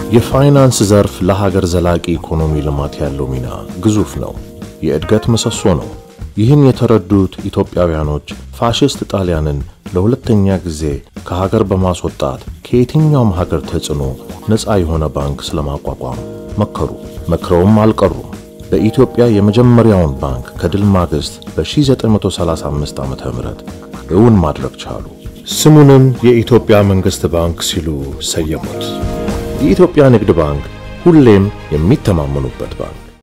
የፋይናንስ ዘርፍ ለሀገር ዘላቂ ኢኮኖሚ ልማት ያለው ሚና ግዙፍ ነው። የእድገት ምሰሶ ነው። ይህን የተረዱት ኢትዮጵያውያኖች ፋሺስት ጣሊያንን ለሁለተኛ ጊዜ ከሀገር በማስወጣት ከየትኛውም ሀገር ተጽዕኖ ነፃ የሆነ ባንክ ስለማቋቋም መከሩ። መክረውም አልቀሩም። በኢትዮጵያ የመጀመሪያውን ባንክ ከድል ማግስት በ1935 ዓመተ ምህረት እውን ማድረግ ቻሉ። ስሙንም የኢትዮጵያ መንግስት ባንክ ሲሉ ሰየሙት። የኢትዮጵያ ንግድ ባንክ ሁሌም የሚተማመኑበት ባንክ።